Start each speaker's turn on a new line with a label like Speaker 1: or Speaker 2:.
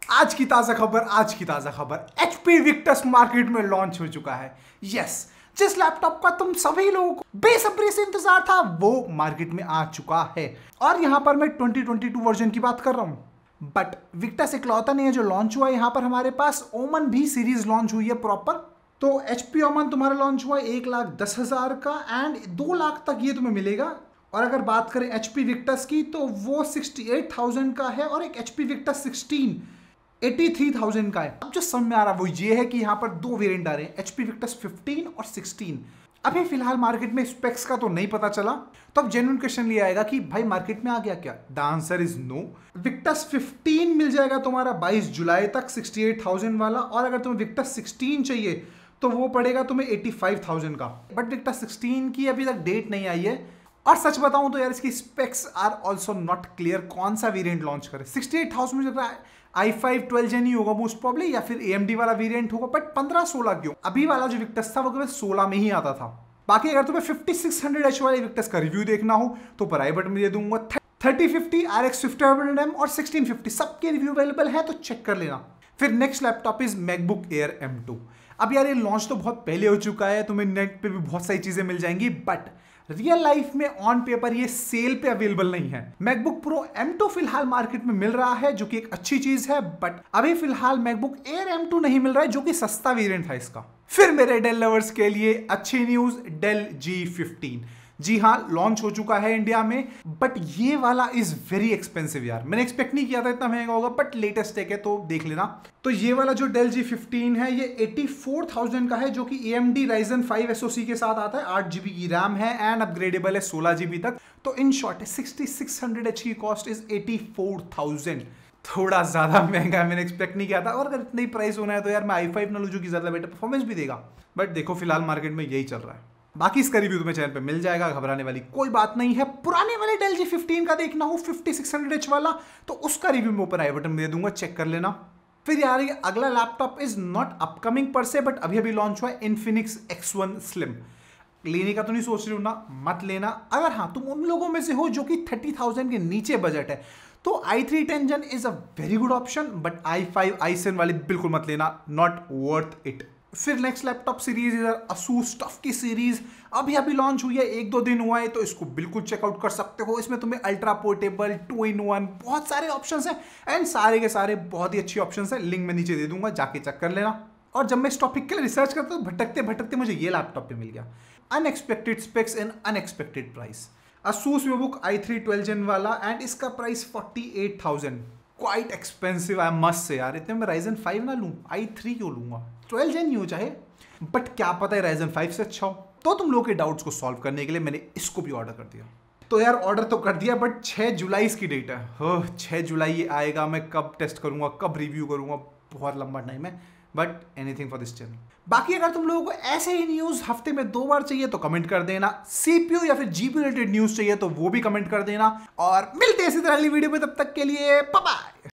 Speaker 1: आज की ताजा खबर HP विक्टस मार्केट में लॉन्च हो चुका है। यस, जिस लैपटॉप का तुम सभी लोगों को बेसब्री से इंतजार था वो मार्केट में आ चुका है। और यहां पर मैं 2022 वर्जन की बात कर रहा हूं। बट विक्टस इकलौता नहीं है जो लॉन्च हुआ है। यहां पर हमारे पास ओमन भी सीरीज लॉन्च हुई है प्रॉपर। तो HP ओमन तुम्हारा लॉन्च हुआ है 1,10,000 का एंड 2 लाख तक ये तुम्हें मिलेगा। और अगर बात करें HP विक्टस की तो वो 68,000 का है और एक HP विक्टस 16 83,000 का है। अब जो समझ में आ रहा है वो ये है कि यहाँ पर 2 वेरिएंट आ रहे हैं, HP विक्टस 15 और 16। अभी फिलहाल मार्केट में स्पेक्स का तो नहीं पता चला। तो अब जेन्युइन क्वेश्चन ये आएगा कि भाई मार्केट में आ गया क्या? The answer is no. Victus 15 मिल जाएगा तुम्हारा 22 जुलाई तक 68,000 वाला, और अगर तुम्हें विक्टस 16 चाहिए तो वो पड़ेगा तुम्हें 85,000 का। बट विक्टस 16 की अभी तक डेट नहीं आई है। और सच बताऊं तो यार इसकी specs are also not clear, कौन सा वेरिएंट लॉन्च करे। 68,000 में लग रहा है i5 12 जेन ही होगा मोस्ट प्रॉब्ली, या फिर AMD वाला वेरिएंट होगा। बट 15-16 क्यों? अभी वाला जो विक्टस था वो केवल 16 में ही आता था। बाकी अगर तुम्हें 5600H वाले विक्टस का रिव्यू देखना हो तो ऊपर आई बटन में दे दूंगा। 3050 RX 5500M और 1650 सबके रिव्यू अवेलेबल है, तो चेक कर लेना। फिर next laptop is MacBook Air M2। अब यार ये लॉन्च तो बहुत पहले हो चुका है, तुम्हें नेट पे भी बहुत सारी चीजें मिल जाएंगी, बट रियल लाइफ में ऑन पेपर ये सेल पे अवेलेबल नहीं है। मैकबुक प्रो M2 फिलहाल मार्केट में मिल रहा है जो कि एक अच्छी चीज है, बट अभी फिलहाल मैकबुक एयर M2 नहीं मिल रहा है जो कि सस्ता वेरिएंट था इसका। फिर मेरे डेल लवर्स के लिए अच्छी न्यूज, डेल G15। जी हाँ, लॉन्च हो चुका है इंडिया में, बट ये वाला इज वेरी एक्सपेंसिव यार। मैंने एक्सपेक्ट नहीं किया था इतना महंगा होगा, बट लेटेस्ट टेक है तो देख लेना। तो ये वाला जो डेल G15 है ये 84,000 का है, जो कि AMD Ryzen 5 SoC के साथ आता है। 8GB की रैम है एंड अपग्रेडेबल है 16GB तक। तो इन शॉर्ट 6600H की कॉस्ट इज 84,000। थोड़ा ज्यादा महंगा है, मैंने एक्सपेक्ट नहीं किया था। और अगर इतना ही प्राइस होना है तो यार मैं i5 ना लूं जो कि ज्यादा बेटर परफॉर्मेंस भी देगा। बट देखो फिलहाल मार्केट में यही चल रहा है। बाकी इसका रिव्यू तुम्हें चैनल पे मिल जाएगा, घबराने वाली कोई बात नहीं है। पुराने वाले डेल G15 का देखना हो 5600H वाला तो उसका रिव्यू मैं ऊपर आई बटन में दे दूंगा, चेक कर लेना। फिर यार ये अगला लैपटॉप इज नॉट अपकमिंग पर से, बट अभी लॉन्च हुआ है Infinix X1 Slim। लेने का तो नहीं सोच रही हूं ना, मत लेना। अगर हाँ तुम उन लोगों में से हो जो कि 30,000 के नीचे बजट है तो i3 10 Gen is a very good option, but i5 i7 वाले बिल्कुल मत लेना, नॉट वर्थ इट। फिर नेक्स्ट लैपटॉप सीरीज इधर Asus TUF की सीरीज अभी लॉन्च हुई है, 1-2 दिन हुआ है, तो इसको बिल्कुल चेकआउट कर सकते हो। इसमें तुम्हें अल्ट्रा पोर्टेबल 2-in-1 बहुत सारे ऑप्शंस हैं एंड सारे के सारे बहुत ही अच्छी ऑप्शंस हैं। लिंक मैं नीचे दे दूंगा, जाके चेक कर लेना। और जब मैं इस टॉपिक के लिए रिसर्च करता हूँ भटकते भटकते मुझे ये लैपटॉप पे मिल गया। Unexpected specs and unexpected price. Asus VivoBook i3 12 Gen वाला एंड इसका price 48,000। Quite expensive I must say यार। इतने में Ryzen 5 ना लूं, i3 क्यों लूंगा? 12 Gen ही हो चाहे, बट क्या पता है Ryzen 5 से अच्छा हो। तो तुम लोगों के डाउट्स को सॉल्व करने के लिए मैंने इसको भी ऑर्डर कर दिया। तो यार ऑर्डर तो कर दिया, बट 6 जुलाई इसकी डेट है। 6 जुलाई ये आएगा। मैं कब टेस्ट करूंगा, कब रिव्यू करूंगा, बहुत लंबा टाइम है, but anything for this channel. बाकी अगर तुम लोगों को ऐसे ही न्यूज हफ्ते में 2 बार चाहिए तो कमेंट कर देना। CPU या फिर GPU रिलेटेड न्यूज चाहिए तो वो भी कमेंट कर देना। और मिलते हैं इसी तरह अगली वीडियो में, तब तक के लिए बाय बाय।